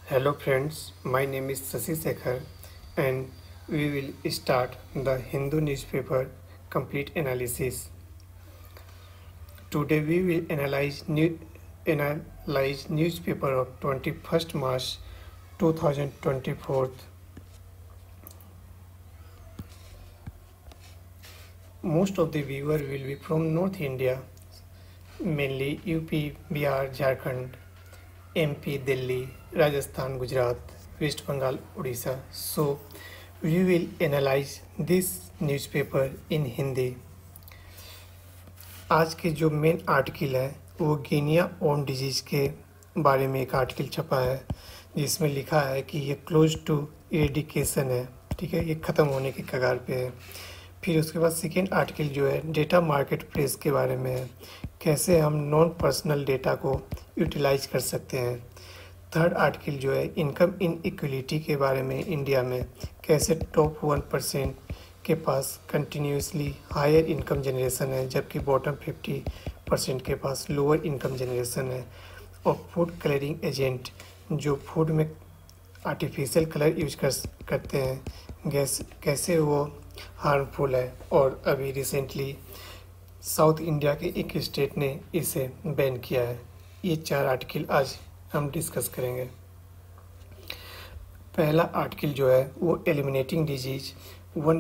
Hello friends, my name is Sasi Sekhar and we will start the Hindu newspaper complete analysis. Today we will analyze newspaper of 21st March 2024. Most of the viewer will be from North India, mainly UP, Bihar, Jharkhand, MP, Delhi, Rajasthan, Gujarat, West Bengal, Odisha. So we will analyze this newspaper in Hindi. आज के जो main article है वो Guinea worm disease के बारे में एक article छपा है जिसमें लिखा है कि ये क्लोज टू इरेडिकेशन है, ठीक है, ये ख़त्म होने के कगार पे है। फिर उसके बाद सेकेंड आर्टिकल जो है डेटा मार्केट प्लेस के बारे में है, कैसे हम नॉन पर्सनल डेटा को यूटिलाइज कर सकते हैं। थर्ड आर्टिकल जो है इनकम इनइक्वलिटी के बारे में, इंडिया में कैसे टॉप 1% के पास कंटिन्यूसली हायर इनकम जनरेशन है जबकि बॉटम 50% के पास लोअर इनकम जनरेशन है। और फूड कलरिंग एजेंट जो फूड में आर्टिफिशियल कलर यूज करते हैं कैसे वो हार्मफुल है, और अभी रिसेंटली साउथ इंडिया के एक स्टेट ने इसे बैन किया है। ये चार आर्टिकल आज हम डिस्कस करेंगे। पहला आर्टिकल जो है वो eliminating disease one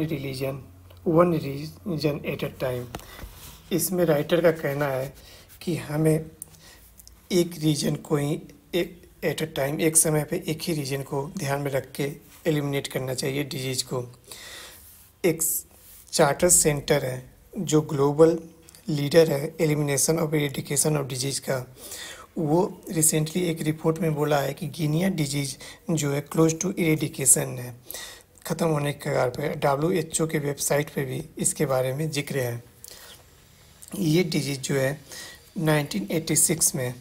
region at a time. इसमें राइटर का कहना है कि हमें एक रीजन को ही एट अ टाइम, एक समय पे एक ही रीजन को ध्यान में रख के एलिमिनेट करना चाहिए डिजीज को। एक चार्टर सेंटर है जो ग्लोबल लीडर है elimination of eradication of disease का, वो रिसेंटली एक रिपोर्ट में बोला है कि गिनिया डिजीज़ जो है क्लोज टू इरेडिकेशन है, ख़त्म होने के कगार पे। WHO के वेबसाइट पे भी इसके बारे में जिक्र है। ये डिजीज़ जो है 1986 में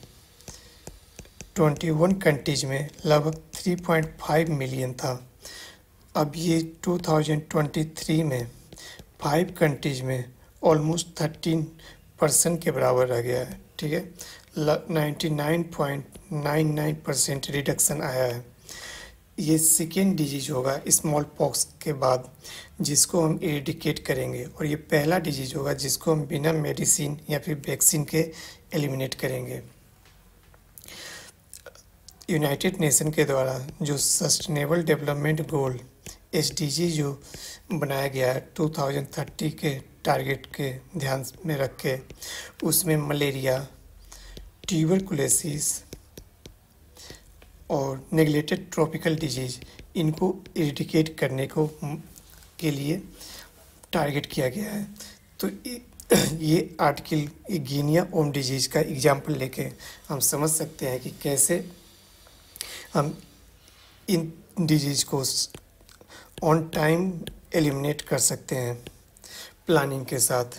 21 कंट्रीज में लगभग 3.5 मिलियन था। अब ये 2023 में 5 कंट्रीज में ऑलमोस्ट 13% के बराबर रह गया है, ठीक है। 99.99% रिडक्शन आया है। ये सेकेंड डिजीज होगा स्मॉल पॉक्स के बाद जिसको हम इरेडिकेट करेंगे, और ये पहला डिजीज होगा जिसको हम बिना मेडिसिन या फिर वैक्सीन के एलिमिनेट करेंगे। यूनाइटेड नेशन के द्वारा जो सस्टेनेबल डेवलपमेंट गोल SDG जो बनाया गया है 2030 के टारगेट के ध्यान में रख के, उसमें मलेरिया, ट्यूबरकुलोसिस और नेग्लेक्टेड ट्रॉपिकल डिजीज़ इनको इरेडिकेट करने के लिए टारगेट किया गया है। तो ये आर्टिकल गिनिया ओम डिजीज़ का एग्जाम्पल लेके हम समझ सकते हैं कि कैसे हम इन डिजीज़ को ऑन टाइम एलिमिनेट कर सकते हैं प्लानिंग के साथ।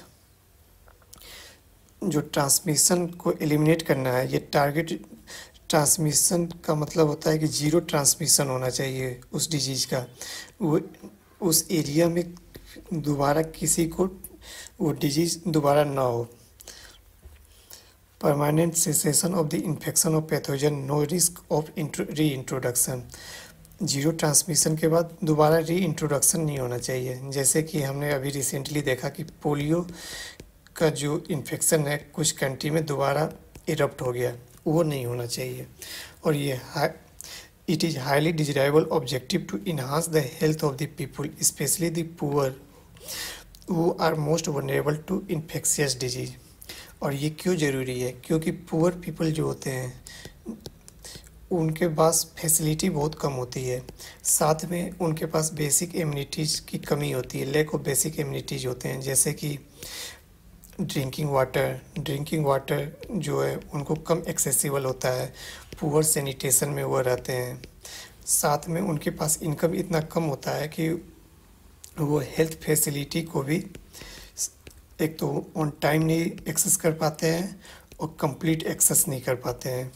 जो ट्रांसमिशन को एलिमिनेट करना है, ये टारगेट ट्रांसमिशन का मतलब होता है कि जीरो ट्रांसमिशन होना चाहिए उस डिजीज़ का, वो उस एरिया में दोबारा किसी को वो डिजीज़ दोबारा ना हो। Permanent cessation of the infection of pathogen, no risk of reintroduction. Zero transmission के बाद दोबारा री इंट्रोडक्शन नहीं होना चाहिए। जैसे कि हमने अभी रिसेंटली देखा कि पोलियो का जो इन्फेक्शन है कुछ कंट्री में दोबारा इरप्ट हो गया, वो नहीं होना चाहिए। और ये it is highly desirable objective to enhance the health of the people specially the poor who are most vulnerable to infectious disease. और ये क्यों ज़रूरी है? क्योंकि पुअर पीपल जो होते हैं उनके पास फैसिलिटी बहुत कम होती है, साथ में उनके पास बेसिक इम्यूनिटीज़ की कमी होती है, लैक ऑफ बेसिक इम्यूनिटीज़ होते हैं। जैसे कि ड्रिंकिंग वाटर जो है उनको कम एक्सेसिबल होता है, पुअर सैनिटेशन में वो रहते हैं, साथ में उनके पास इनकम इतना कम होता है कि वो हेल्थ फैसिलिटी को भी एक तो ऑन टाइम नहीं एक्सेस कर पाते हैं और कंप्लीट एक्सेस नहीं कर पाते हैं।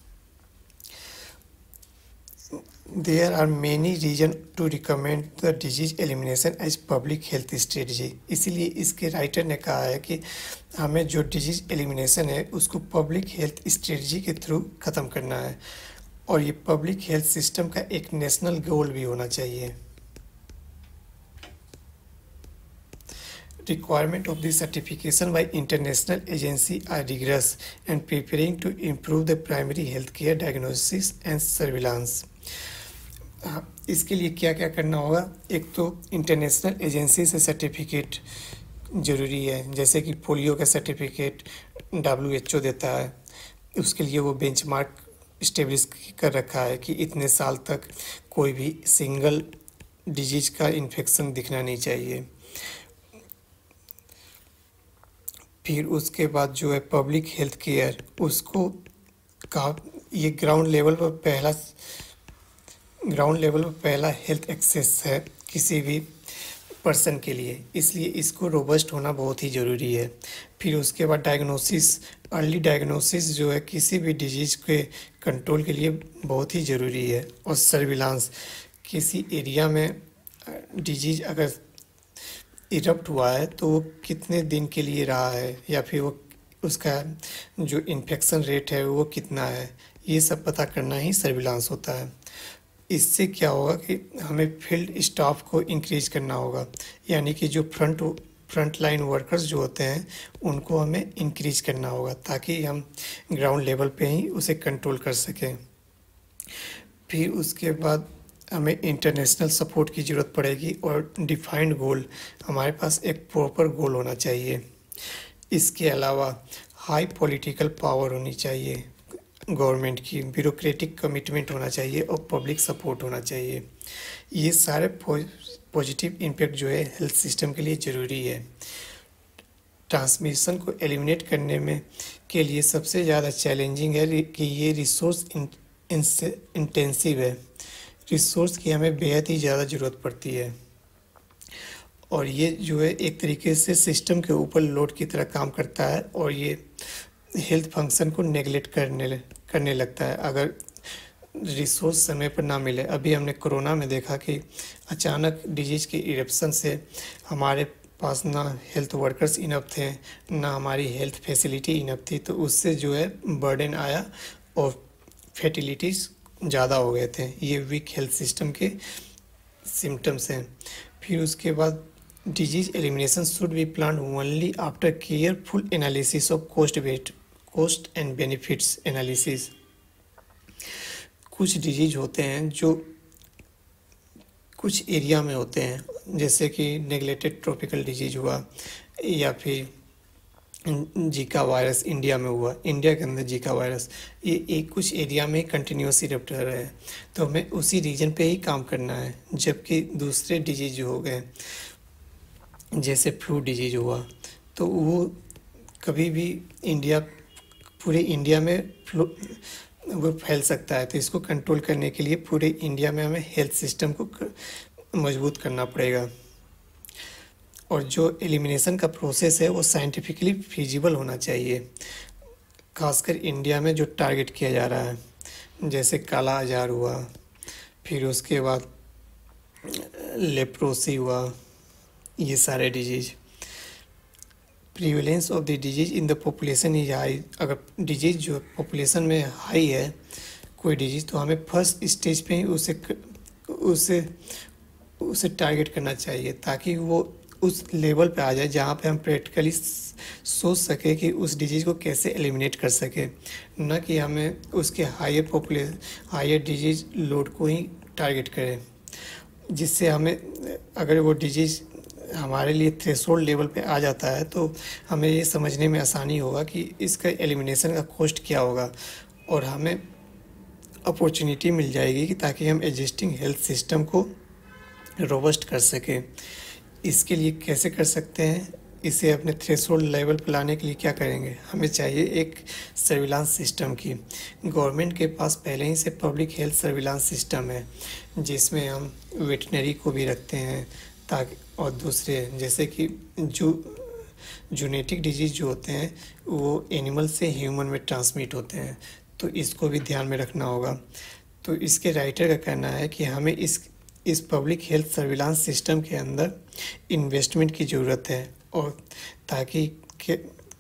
There are many reasons to recommend the disease elimination as public health strategy। इसीलिए इसके राइटर ने कहा है कि हमें जो डिजीज़ एलिमिनेशन है उसको पब्लिक हेल्थ स्ट्रेटजी के थ्रू ख़त्म करना है। और ये पब्लिक हेल्थ सिस्टम का एक नेशनल गोल भी होना चाहिए। Requirement of this certification by international agency are rigorous and preparing to improve the primary healthcare diagnosis and surveillance। इसके लिए क्या क्या करना होगा? एक तो इंटरनेशनल एजेंसी से सर्टिफिकेट ज़रूरी है, जैसे कि पोलियो का सर्टिफिकेट WHO देता है, उसके लिए वो बेंचमार्क इस्टेब्लिश कर रखा है कि इतने साल तक कोई भी सिंगल डिजीज का इन्फेक्शन दिखना नहीं चाहिए। फिर उसके बाद जो है पब्लिक हेल्थ केयर, उसको का ये ग्राउंड लेवल पर पहला हेल्थ एक्सेस है किसी भी पर्सन के लिए, इसलिए इसको रोबस्ट होना बहुत ही ज़रूरी है। फिर उसके बाद डायग्नोसिस, अर्ली डायग्नोसिस जो है किसी भी डिजीज़ के कंट्रोल के लिए बहुत ही ज़रूरी है। और सर्विलांस, किसी एरिया में डिजीज़ अगर इरप्ट हुआ है तो वो कितने दिन के लिए रहा है, या फिर वो उसका जो इन्फेक्शन रेट है वो कितना है, ये सब पता करना ही सर्विलांस होता है। इससे क्या होगा कि हमें फील्ड स्टाफ को इंक्रीज करना होगा, यानी कि जो फ्रंट लाइन वर्कर्स जो होते हैं उनको हमें इंक्रीज करना होगा ताकि हम ग्राउंड लेवल पे ही उसे कंट्रोल कर सकें। फिर उसके बाद हमें इंटरनेशनल सपोर्ट की ज़रूरत पड़ेगी और डिफाइंड गोल, हमारे पास एक प्रॉपर गोल होना चाहिए। इसके अलावा हाई पॉलिटिकल पावर होनी चाहिए गवर्नमेंट की, ब्यूरोक्रेटिक कमिटमेंट होना चाहिए और पब्लिक सपोर्ट होना चाहिए। ये सारे पॉजिटिव इम्पैक्ट जो है हेल्थ सिस्टम के लिए ज़रूरी है। ट्रांसमिशन को एलिमिनेट करने में के लिए सबसे ज़्यादा चैलेंजिंग है कि ये रिसोर्स इंटेंसिव है, रिसोर्स की हमें बेहद ही ज़्यादा ज़रूरत पड़ती है और ये जो है एक तरीके से सिस्टम के ऊपर लोड की तरह काम करता है और ये हेल्थ फंक्शन को नेगलेक्ट करने लगता है अगर रिसोर्स समय पर ना मिले। अभी हमने कोरोना में देखा कि अचानक डिजीज़ के इरप्शन से हमारे पास ना हेल्थ वर्कर्स इनफ थे, ना हमारी हेल्थ फैसिलिटी इनफ थी, तो उससे जो है बर्डन आया और फैटिलिटीज़ ज़्यादा हो गए थे। ये वीक हेल्थ सिस्टम के सिम्टम्स हैं। फिर उसके बाद disease elimination should be plan only after careful analysis of cost and benefits analysis. कुछ डिजीज होते हैं जो कुछ एरिया में होते हैं, जैसे कि नेग्लेक्टेड ट्रॉपिकल डिजीज हुआ या फिर जीका वायरस इंडिया में हुआ, इंडिया के अंदर जीका वायरस, ये एक कुछ एरिया में कंटिन्यूस इरप्ट कर रहे हैं, तो हमें उसी रीजन पे ही काम करना है। जबकि दूसरे डिजीज हो गए जैसे फ्लू डिजीज हुआ, तो वो कभी भी पूरे इंडिया में वो फैल सकता है, तो इसको कंट्रोल करने के लिए पूरे इंडिया में हमें हेल्थ सिस्टम को मजबूत करना पड़ेगा। और जो एलिमिनेशन का प्रोसेस है वो साइंटिफिकली फिजिबल होना चाहिए, खासकर इंडिया में जो टारगेट किया जा रहा है, जैसे काला आजार हुआ, फिर उसके बाद लेप्रोसी हुआ, ये सारे डिजीज। Prevalence of the disease in the population is high. अगर डिजीज जो पॉपुलेशन में हाई है कोई डिजीज, तो हमें फर्स्ट स्टेज पे ही उसे टारगेट करना चाहिए ताकि वो उस लेवल पे आ जाए जहाँ पे हम प्रैक्टिकली सोच सके कि उस डिजीज़ को कैसे एलिमिनेट कर सके, न कि हमें उसके हायर डिजीज़ लोड को ही टारगेट करें, जिससे हमें अगर वो डिजीज़ हमारे लिए थ्रेशोल्ड लेवल पे आ जाता है तो हमें ये समझने में आसानी होगा कि इसका एलिमिनेशन का कॉस्ट क्या होगा और हमें अपॉर्चुनिटी मिल जाएगी कि ताकि हम एग्जिस्टिंग हेल्थ सिस्टम को रोबस्ट कर सकें। इसके लिए कैसे कर सकते हैं? इसे अपने थ्रेशोल्ड लेवल पर लाने के लिए क्या करेंगे? हमें चाहिए एक सर्विलांस सिस्टम की। गवर्नमेंट के पास पहले ही से पब्लिक हेल्थ सर्विलांस सिस्टम है, जिसमें हम वेटनरी को भी रखते हैं ताकि, और दूसरे जैसे कि जेनेटिक डिजीज़ जो होते हैं वो एनिमल से ह्यूमन में ट्रांसमिट होते हैं, तो इसको भी ध्यान में रखना होगा। तो इसके राइटर का कहना है कि हमें इस पब्लिक हेल्थ सर्विलांस सिस्टम के अंदर इन्वेस्टमेंट की ज़रूरत है, और ताकि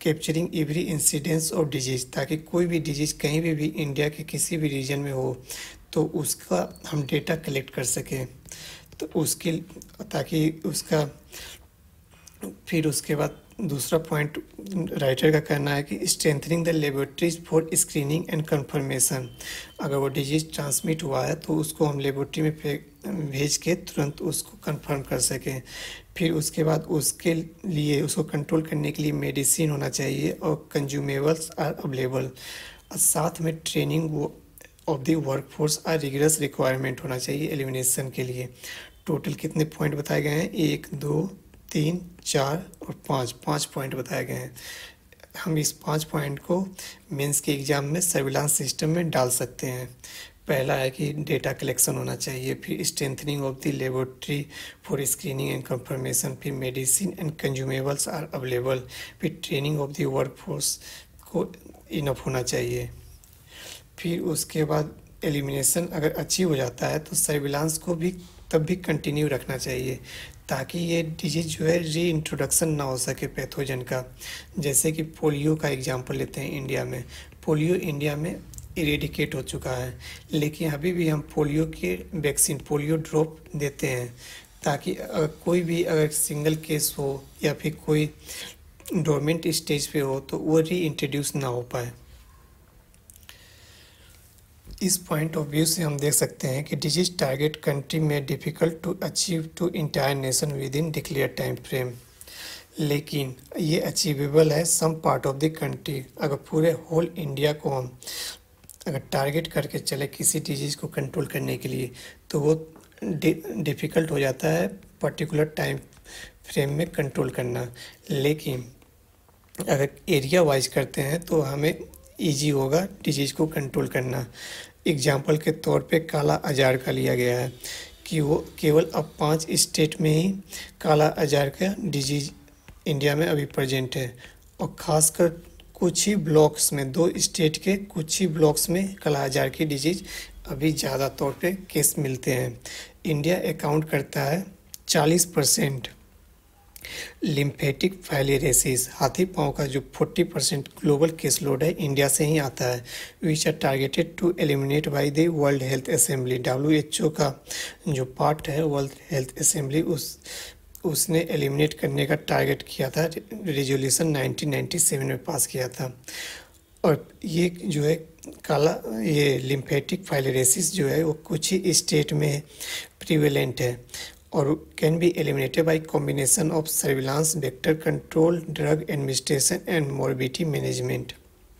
capturing every incidence of disease, ताकि कोई भी डिजीज कहीं भी इंडिया के किसी भी रीजन में हो तो उसका हम डेटा कलेक्ट कर सकें। तो उसके ताकि उसका फिर उसके बाद दूसरा पॉइंट राइटर का कहना है कि strengthening the laboratories for screening and confirmation. अगर वो डिजीज ट्रांसमिट हुआ है तो उसको हम लेबोरेटरी में भेज के तुरंत उसको कंफर्म कर सकें। फिर उसके बाद उसके लिए उसको कंट्रोल करने के लिए मेडिसिन होना चाहिए और कंज्यूमेबल्स आर अवेलेबल। साथ में training of the workforce are rigorous requirement होना चाहिए एलिमिनेशन के लिए। टोटल कितने पॉइंट बताए गए हैं? 1 2 3 4 और 5 पॉइंट बताए गए हैं। हम इस 5 पॉइंट को मेंस के एग्ज़ाम में सर्विलांस सिस्टम में डाल सकते हैं। पहला है कि डेटा कलेक्शन होना चाहिए, फिर strengthening of the laboratory for screening and confirmation, फिर medicine and consumables are available, फिर ट्रेनिंग ऑफ द वर्कफोर्स को इनफ होना चाहिए। फिर उसके बाद एलिमिनेशन अगर अचीव हो जाता है तो सर्विलांस को भी तब भी कंटिन्यू रखना चाहिए ताकि ये डिजीज जो है री इंट्रोडक्शन ना हो सके पैथोजन का। जैसे कि पोलियो का एग्जांपल लेते हैं। इंडिया में पोलियो इंडिया में इरेडिकेट हो चुका है, लेकिन अभी भी हम पोलियो के वैक्सीन पोलियो ड्रॉप देते हैं ताकि कोई भी अगर सिंगल केस हो या फिर कोई डोरमेंट स्टेज पे हो तो वो री इंट्रोड्यूस ना हो पाए। इस पॉइंट ऑफ व्यू से हम देख सकते हैं कि डिजीज टारगेट कंट्री में difficult to achieve to entire nation within declare time frame, लेकिन ये अचीवेबल है some part of the country. अगर पूरे होल इंडिया को हम अगर टारगेट करके चले किसी डिजीज़ को कंट्रोल करने के लिए तो वो डिफ़िकल्ट हो जाता है पर्टिकुलर टाइम फ्रेम में कंट्रोल करना। लेकिन अगर एरिया वाइज करते हैं तो हमें इजी होगा डिजीज़ को कंट्रोल करना। एग्जाम्पल के तौर पे काला अजार का लिया गया है कि वो केवल अब 5 स्टेट में ही काला अजार का डिजीज इंडिया में अभी प्रेजेंट है, और ख़ासकर कुछ ही ब्लॉक्स में 2 स्टेट के कुछ ही ब्लॉक्स में काला अजार की डिजीज अभी ज़्यादा तौर पे केस मिलते हैं। इंडिया अकाउंट करता है 40% लिम्फेटिक फाइलेरेसिस, हाथी पाँव का जो 40% ग्लोबल केस लोड है इंडिया से ही आता है, which are targeted to eliminate by the World Health Assembly. WHO का जो पार्ट है वर्ल्ड हेल्थ असेंबली उसने एलिमिनेट करने का टारगेट किया था, रेजोल्यूशन 1997 में पास किया था। और ये जो है ये लिम्फेटिक फाइलेरेसिस जो है वो कुछ ही स्टेट में प्रिवेलेंट है और can be eliminated by combination of surveillance, vector control, drug administration and morbidity management.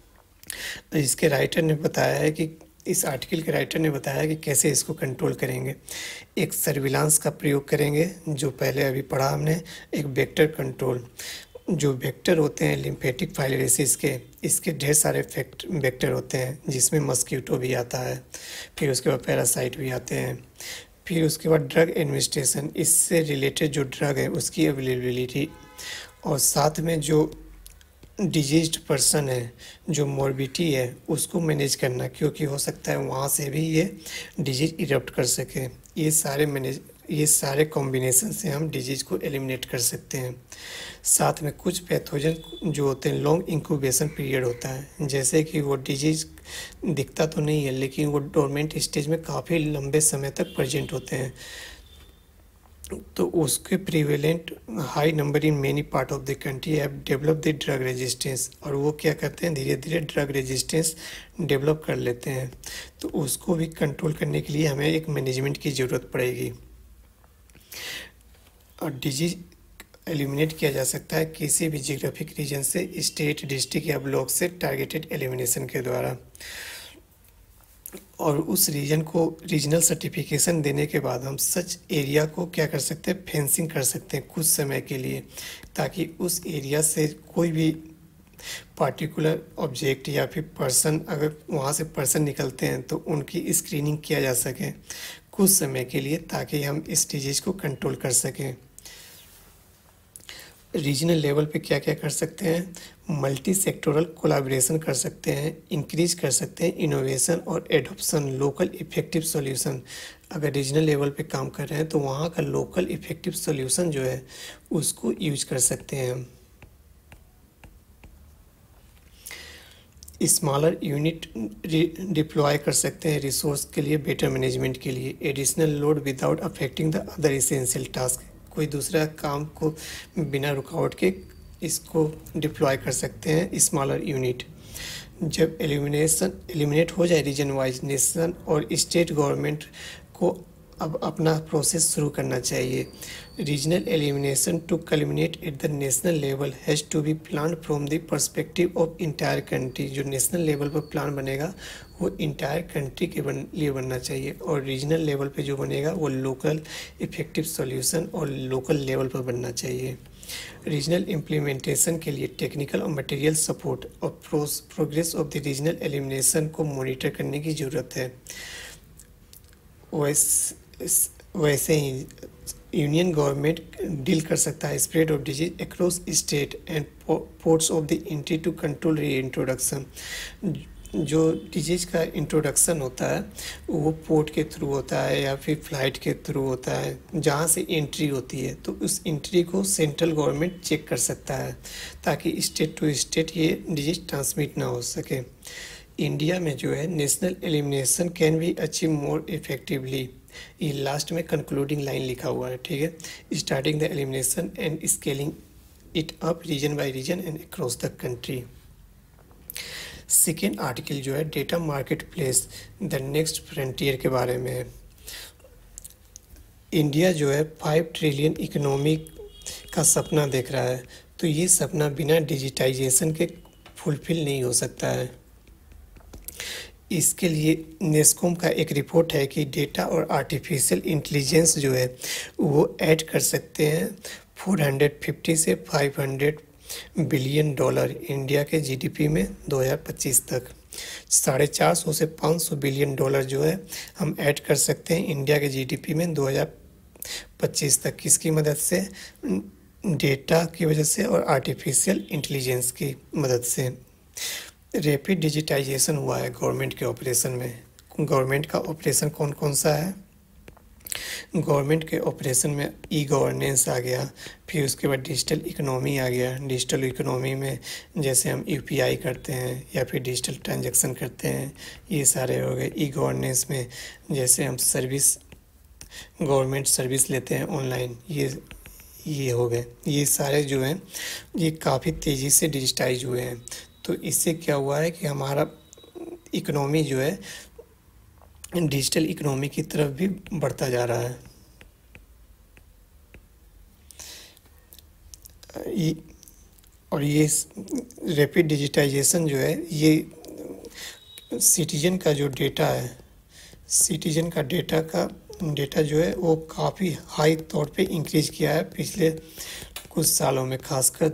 इसके राइटर ने बताया है कि इस आर्टिकल के राइटर ने बताया कि कैसे इसको कंट्रोल करेंगे। एक सर्विलांस का प्रयोग करेंगे जो पहले अभी पढ़ा हमने, एक वेक्टर कंट्रोल। जो वेक्टर होते हैं लिम्फेटिक फाइलेरेसिस के, इसके ढेर सारे वेक्टर होते हैं जिसमें मस्कीटो भी आता है, फिर उसके बाद पैरासाइट भी आते हैं, फिर उसके बाद ड्रग एडमिनिस्ट्रेशन, इससे रिलेटेड जो ड्रग है उसकी अवेलेबिलिटी, और साथ में जो डिजीज्ड पर्सन है, जो मोर्बिडिटी है उसको मैनेज करना, क्योंकि हो सकता है वहाँ से भी ये डिजीज इरप्ट कर सके। ये सारे कॉम्बिनेशन से हम डिजीज़ को एलिमिनेट कर सकते हैं। साथ में कुछ पैथोजन जो होते हैं लॉन्ग इंक्यूबेशन पीरियड होता है, जैसे कि वो डिजीज़ दिखता तो नहीं है लेकिन वो डोरमेंट स्टेज में काफ़ी लंबे समय तक प्रेजेंट होते हैं, तो उसके prevalent high number in many part of the country have develop the drug resistance, और वो क्या करते हैं धीरे धीरे ड्रग रेजिस्टेंस डेवलप कर लेते हैं। तो उसको भी कंट्रोल करने के लिए हमें एक मैनेजमेंट की ज़रूरत पड़ेगी। और डिजीज एलिमिनेट किया जा सकता है किसी भी जियोग्राफिक रीजन से, स्टेट, डिस्ट्रिक्ट या ब्लॉक से टारगेटेड एलिमिनेशन के द्वारा। और उस रीजन को रीजनल सर्टिफिकेशन देने के बाद हम सच एरिया को क्या कर सकते हैं, फेंसिंग कर सकते हैं कुछ समय के लिए, ताकि उस एरिया से कोई भी पार्टिकुलर ऑब्जेक्ट या फिर पर्सन, अगर वहाँ से पर्सन निकलते हैं तो उनकी स्क्रीनिंग किया जा सके कुछ समय के लिए, ताकि हम इस डिजीज़ को कंट्रोल कर सकें। रीजनल लेवल पे क्या क्या कर सकते हैं, मल्टी सेक्टोरल कोलैबोरेशन कर सकते हैं, इंक्रीज कर सकते हैं इनोवेशन और एडॉप्शन लोकल इफ़ेक्टिव सॉल्यूशन। अगर रीजनल लेवल पे काम कर रहे हैं तो वहाँ का लोकल इफ़ेक्टिव सॉल्यूशन जो है उसको यूज कर सकते हैं हम। स्मॉलर यूनिट डिप्लॉय कर सकते हैं रिसोर्स के लिए, बेटर मैनेजमेंट के लिए, additional load without affecting the other essential task. कोई दूसरा काम को बिना रुकावट के इसको डिप्लॉय कर सकते हैं स्मॉलर यूनिट। जब एलिमिनेट हो जाए रीजन वाइज, नेशन और स्टेट गवर्नमेंट को अब अपना प्रोसेस शुरू करना चाहिए। Regional elimination to culminate at the national level has to be plan from the perspective of entire country. जो नेशनल लेवल पर प्लान बनेगा वो इंटायर कंट्री के लिए बनना चाहिए, और रीजनल लेवल पे जो बनेगा वो लोकल इफेक्टिव सॉल्यूशन और लोकल लेवल पर बनना चाहिए। रीजनल इम्प्लीमेंटेशन के लिए टेक्निकल और मटेरियल सपोर्ट और progress of the regional elimination को मॉनिटर करने की ज़रूरत है। वैसे ही यूनियन गवर्नमेंट डील कर सकता है spread of disease across state and ports of the entry to control reintroduction. जो डिजीज का इंट्रोडक्शन होता है वो पोर्ट के थ्रू होता है या फिर फ्लाइट के थ्रू होता है, जहाँ से एंट्री होती है, तो उस एंट्री को सेंट्रल गवर्नमेंट चेक कर सकता है ताकि स्टेट टू स्टेट ये डिजीज ट्रांसमिट ना हो सके। इंडिया में जो है national elimination can be achieve more effectively, ये लास्ट में कंक्लूडिंग लाइन लिखा हुआ है, ठीक है। Starting the elimination and scaling it up region by region and across the country. Second article जो है data marketplace the next frontier के बारे में है। इंडिया जो है 5 ट्रिलियन इकोनॉमी का सपना देख रहा है, तो ये सपना बिना डिजिटाइजेशन के फुलफिल नहीं हो सकता है। इसके लिए नेस्कोम का एक रिपोर्ट है कि डेटा और आर्टिफिशियल इंटेलिजेंस जो है वो ऐड कर सकते हैं 450 से 500 बिलियन डॉलर इंडिया के जीडीपी में 2025 तक। 450 से 500 बिलियन डॉलर जो है हम ऐड कर सकते हैं इंडिया के जीडीपी में 2025 तक। किसकी मदद से? डेटा की वजह से और आर्टिफिशियल इंटेलिजेंस की मदद से। रैपिड डिजिटाइजेशन हुआ है गवर्नमेंट के ऑपरेशन में। गवर्नमेंट का ऑपरेशन कौन कौन सा है? गवर्नमेंट के ऑपरेशन में ई गवर्नेंस आ गया, फिर उसके बाद डिजिटल इकोनॉमी आ गया। डिजिटल इकोनॉमी में जैसे हम यूपीआई करते हैं या फिर डिजिटल ट्रांजैक्शन करते हैं, ये सारे हो गए। ई गवर्नेंस में जैसे हम सर्विस, गवर्नमेंट सर्विस लेते हैं ऑनलाइन, ये हो गए। ये सारे जो हैं ये काफ़ी तेज़ी से डिजिटाइज हुए हैं। तो इससे क्या हुआ है कि हमारा इकोनॉमी जो है डिजिटल इकोनॉमी की तरफ भी बढ़ता जा रहा है। ये रैपिड डिजिटाइजेशन जो है ये सिटीजन का जो डेटा है, सिटीजन का डेटा जो है वो काफ़ी हाई तौर पे इंक्रीज किया है पिछले कुछ सालों में। खासकर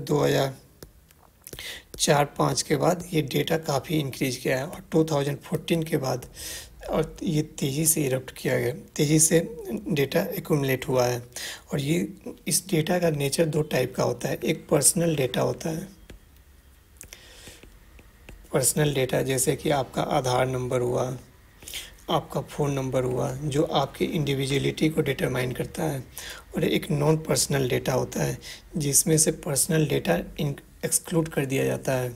2004-05 के बाद ये डेटा काफ़ी इंक्रीज किया है, और 2014 के बाद और ये तेज़ी से इरप्ट किया गया, तेज़ी से डेटा एक्यूमुलेट हुआ है। और ये इस डेटा का नेचर 2 टाइप का होता है। एक पर्सनल डेटा होता है, पर्सनल डेटा जैसे कि आपका आधार नंबर हुआ, आपका फ़ोन नंबर हुआ, जो आपकी इंडिविजुअलिटी को डिटरमाइन करता है। और एक नॉन पर्सनल डेटा होता है जिसमें से पर्सनल डेटा एक्सक्लूड कर दिया जाता है।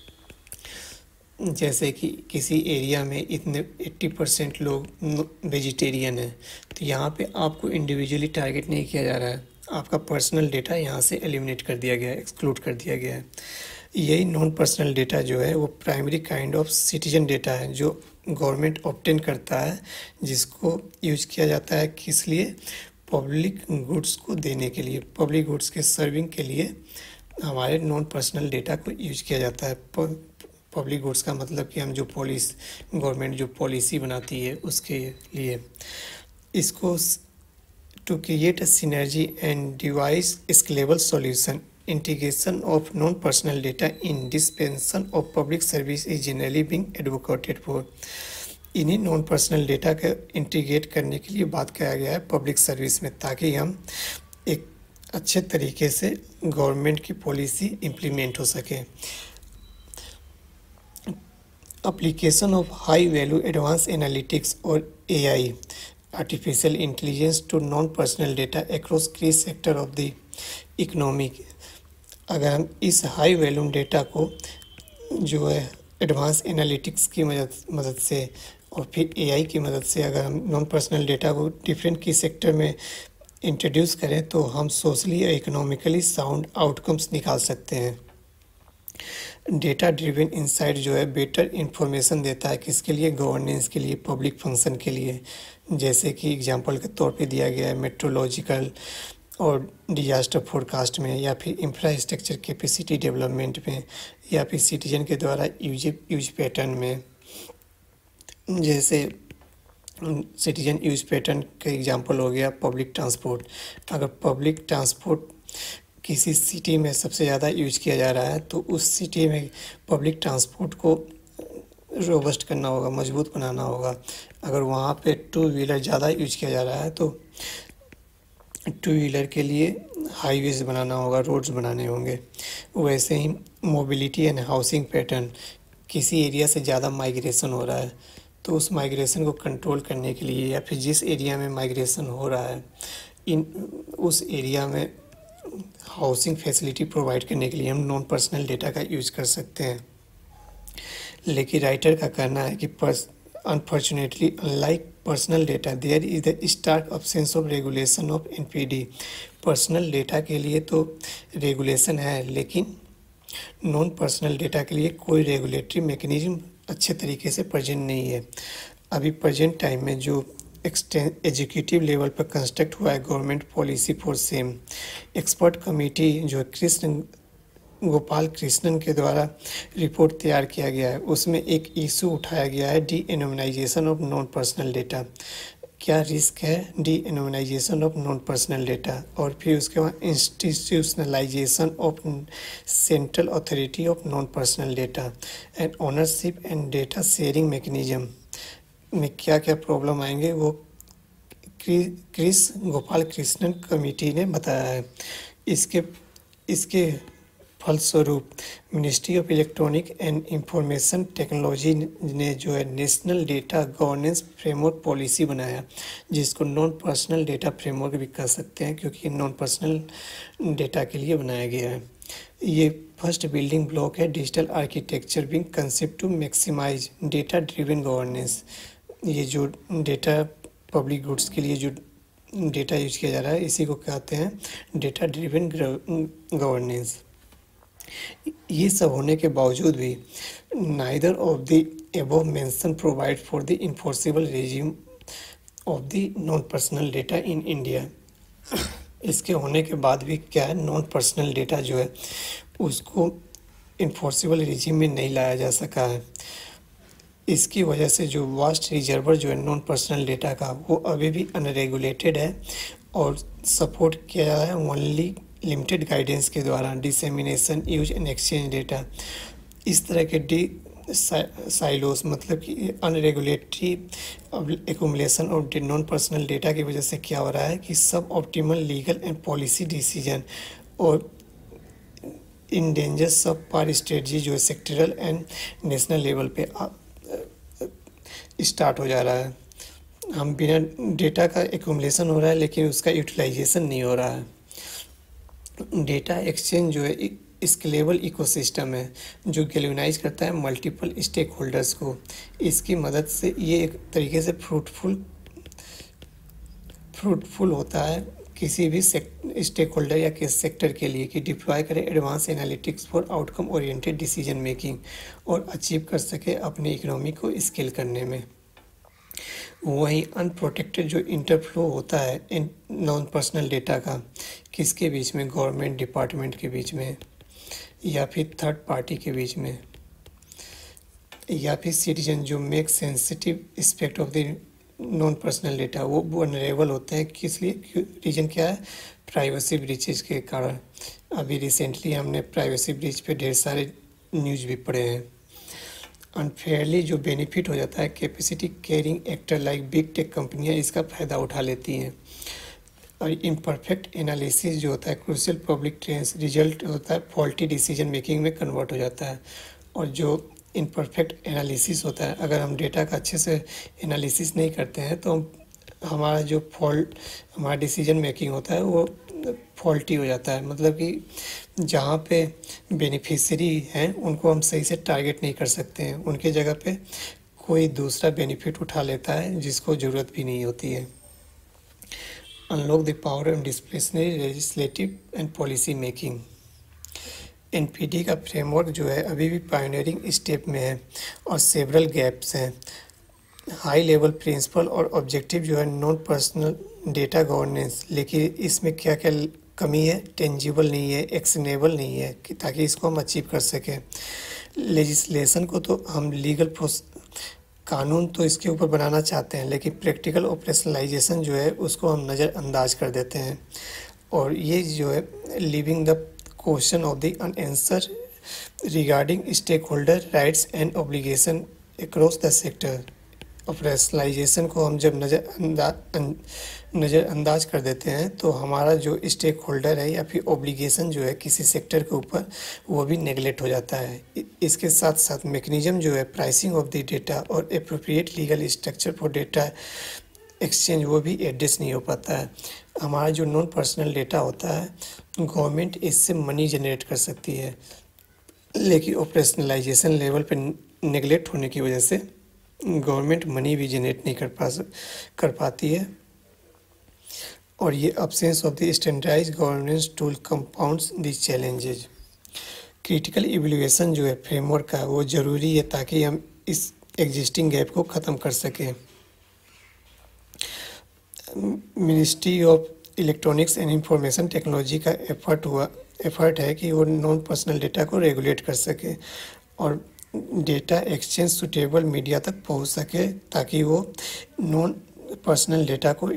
जैसे कि किसी एरिया में इतने 80% लोग वेजिटेरियन हैं, तो यहाँ पे आपको इंडिविजुअली टारगेट नहीं किया जा रहा है, आपका पर्सनल डेटा यहाँ से एलिमिनेट कर दिया गया है, एक्सक्लूड कर दिया गया है। यही नॉन पर्सनल डेटा जो है वो primary kind of citizen data है जो गवर्नमेंट ऑब्टेन करता है, जिसको यूज किया जाता है किस लिए? पब्लिक गुड्स को देने के लिए, पब्लिक गुड्स के सर्विंग के लिए हमारे नॉन पर्सनल डेटा को यूज किया जाता है। पब्लिक गुड्स का मतलब कि हम जो गवर्नमेंट जो पॉलिसी बनाती है उसके लिए। इसको to create a synergy and devise scalable solution, integration of non personal data in dispensation of public service is generally being advocated for. इन्हीं नॉन पर्सनल डेटा का इंटीग्रेट करने के लिए बात किया गया है पब्लिक सर्विस में, ताकि हम एक अच्छे तरीके से गवर्नमेंट की पॉलिसी इम्प्लीमेंट हो सके। Application of high value advance analytics और AI artificial intelligence to non personal data across key sector of the economy. अगर हम इस हाई वैल्यू डेटा को जो है एडवांस एनालिटिक्स की मदद से और फिर एआई की मदद से अगर हम नॉन पर्सनल डेटा को डिफरेंट की सेक्टर में इंट्रोड्यूस करें तो हम सोशली और इकोनॉमिकली साउंड आउटकम्स निकाल सकते हैं। डेटा ड्रिवन इंसाइट जो है बेटर इंफॉर्मेशन देता है किसके लिए, गवर्नेंस के लिए, पब्लिक फंक्शन के लिए। जैसे कि एग्जांपल के तौर पे दिया गया है मेट्रोलॉजिकल और डिजास्टर फोरकास्ट में, या फिर इंफ्रास्ट्रक्चर कैपेसिटी डेवलपमेंट में, या फिर सिटीजन के द्वारा यूज पैटर्न में। जैसे सिटीजन यूज पैटर्न का एग्जांपल हो गया पब्लिक ट्रांसपोर्ट। अगर पब्लिक ट्रांसपोर्ट किसी सिटी में सबसे ज़्यादा यूज किया जा रहा है तो उस सिटी में पब्लिक ट्रांसपोर्ट को रोबस्ट करना होगा, मजबूत बनाना होगा। अगर वहाँ पे टू व्हीलर ज़्यादा यूज किया जा रहा है तो टू व्हीलर के लिए हाईवेज बनाना होगा, रोड्स बनाने होंगे। वैसे ही मोबिलिटी एंड हाउसिंग पैटर्न, किसी एरिया से ज़्यादा माइग्रेशन हो रहा है तो उस माइग्रेशन को कंट्रोल करने के लिए, या फिर जिस एरिया में माइग्रेशन हो रहा है उस एरिया में हाउसिंग फैसिलिटी प्रोवाइड करने के लिए हम नॉन पर्सनल डेटा का यूज कर सकते हैं। लेकिन राइटर का कहना है कि unfortunately unlike personal data there is the stark absence of regulation of NPD. Personal data के लिए तो रेगुलेशन है, लेकिन नॉन पर्सनल डेटा के लिए कोई रेगुलेटरी मैकेनिज्म अच्छे तरीके से प्रेजेंट नहीं है। अभी प्रेजेंट टाइम में जो एग्जीक्यूटिव लेवल पर कंस्ट्रक्ट हुआ है government policy for same, expert committee जो गोपाल कृष्णन के द्वारा रिपोर्ट तैयार किया गया है, उसमें एक इशू उठाया गया है deanonymisation of non personal data. क्या रिस्क है deanonymisation of non personal data, और फिर उसके बाद institutionalisation of central authority of non personal data and ownership and data sharing mechanism में क्या क्या प्रॉब्लम आएंगे वो गोपाल कृष्णन कमेटी ने बताया है। इसके फलस्वरूप ministry of electronic and information technology ने जो है national data governance framework policy बनाया, जिसको नॉन पर्सनल डेटा फ्रेमवर्क भी कह सकते हैं क्योंकि नॉन पर्सनल डेटा के लिए बनाया गया है। ये फर्स्ट बिल्डिंग ब्लॉक है digital architecture being concept to maximise data driven governance. ये जो डेटा पब्लिक गुड्स के लिए जो डेटा यूज किया जा रहा है इसी को कहते हैं डेटा ड्रिवन गवर्नेंस। ये सब होने के बावजूद भी neither of the above mention provide for the enforceable regime of the non personal data in India. इसके होने के बाद भी क्या है, नॉन पर्सनल डेटा जो है उसको इन्फोर्सेबल रेजिम में नहीं लाया जा सका है। इसकी वजह से जो वास्ट रिजर्वर जो है नॉन पर्सनल डेटा का वो अभी भी अनरेगुलेटेड है और सपोर्ट किया है ओनली लिमिटेड गाइडेंस के द्वारा dissemination use and exchange data. इस तरह के साइलोस मतलब कि अनरेगुलेटरी एकुमुलेशन और नॉन पर्सनल डेटा की वजह से क्या हो रहा है कि suboptimal legal and policy decision और endanger subpar strategy जो है सेक्टरल एंड नेशनल लेवल पे स्टार्ट हो जा रहा है। हम बिना डेटा का एकुमुलेशन हो रहा है लेकिन उसका यूटिलाइजेशन नहीं हो रहा है। डेटा एक्सचेंज जो है स्केलेबल इकोसिस्टम है जो गैल्वेनाइज करता है मल्टीपल स्टेक होल्डर्स को। इसकी मदद से ये एक तरीके से फ्रूटफुल होता है किसी भी स्टेक होल्डर या किस सेक्टर के लिए कि डिप्लॉय करे advance analytics for outcome oriented decision making और अचीव कर सके अपनी इकोनॉमी को स्केल करने में। वहीं अनप्रोटेक्टेड जो इंटरफ्लो होता है इन नॉन पर्सनल डेटा का किसके बीच में, गवर्नमेंट डिपार्टमेंट के बीच में या फिर थर्ड पार्टी के बीच में या फिर सिटीजन जो make sensitive aspect of the non personal data वो वनरेबल होते हैं। किस लिए, रीजन क्या है, प्राइवेसी ब्रीचेज के कारण। अभी रिसेंटली हमने प्राइवेसी ब्रीच पे ढेर सारे न्यूज़ भी पढ़े हैं। अनफेयरली जो बेनिफिट हो जाता है capacity carrying actor like big tech कंपनियां इसका फ़ायदा उठा लेती हैं। और इम्परफेक्ट एनालिसिस जो होता है क्रूशियल पब्लिक ट्रेंड्स रिजल्ट होता है फॉल्टी डिसीजन मेकिंग में कन्वर्ट हो जाता है। और जो इम्परफेक्ट एनालिसिस होता है, अगर हम डेटा का अच्छे से एनालिसिस नहीं करते हैं तो हमारा जो फॉल्ट हमारा डिसीजन मेकिंग होता है वो फॉल्टी हो जाता है, मतलब कि जहाँ पे बेनिफिशियरी हैं उनको हम सही से टारगेट नहीं कर सकते हैं, उनके जगह पे कोई दूसरा बेनिफिट उठा लेता है जिसको ज़रूरत भी नहीं होती है। Unlock the power of discretionary legislative and policy making. NPT का फ्रेमवर्क जो है अभी भी पायनियरिंग स्टेप में है और सेवरल गैप्स हैं। हाई लेवल प्रिंसिपल और ऑब्जेक्टिव जो है नॉन पर्सनल डेटा गवर्नेंस, लेकिन इसमें क्या क्या कमी है, टेंजिबल नहीं है, एक्शनेबल नहीं है कि ताकि इसको हम अचीव कर सकें। लेजिस्लेशन को तो हम लीगल कानून तो इसके ऊपर बनाना चाहते हैं, लेकिन प्रैक्टिकल ऑपरेशनलाइजेशन जो है उसको हम नज़रअंदाज कर देते हैं। और ये जो है living the question of the unanswered regarding stakeholder rights and obligation across the sector. Operationalisation को हम जब नज़रअंदाज कर देते हैं तो हमारा जो स्टेक होल्डर है या फिर ऑब्लिगेशन जो है किसी सेक्टर के ऊपर, वो भी नेगलेक्ट हो जाता है। इसके साथ साथ मैकेनिज्म जो है प्राइसिंग ऑफ द डेटा और appropriate legal structure for data exchange वो भी एडजस्ट नहीं हो पाता है। हमारा जो नॉन पर्सनल डेटा होता है गवर्नमेंट इससे मनी जनरेट कर सकती है, लेकिन ऑपरेशनलाइजेशन लेवल पे नेगलेक्ट होने की वजह से गवर्नमेंट मनी भी जनरेट नहीं कर पाती है। और ये absence of the standardised governance tool compounds the challenges. Critical evaluation जो है फ्रेमवर्क का वो ज़रूरी है ताकि हम इस एग्जिस्टिंग गैप को ख़त्म कर सकें। Ministry of electronics and information technology का एफर्ट है कि वो नॉन पर्सनल डेटा को रेगुलेट कर सके और डेटा एक्सचेंज सुटेबल मीडिया तक पहुंच सके ताकि वो नॉन पर्सनल डेटा को